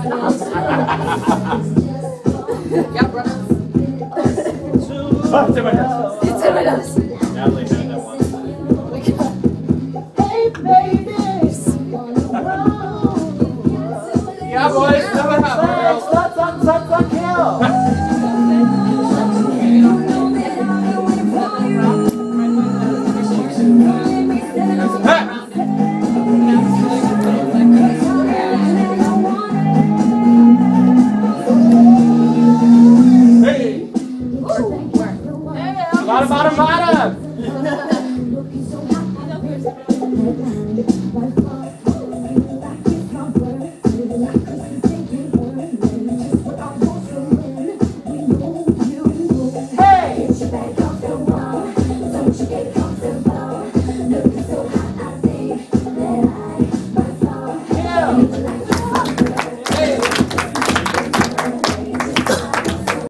Yeah, brother. It's Timidus. Natalie had that one. Yeah, boys. Bottom.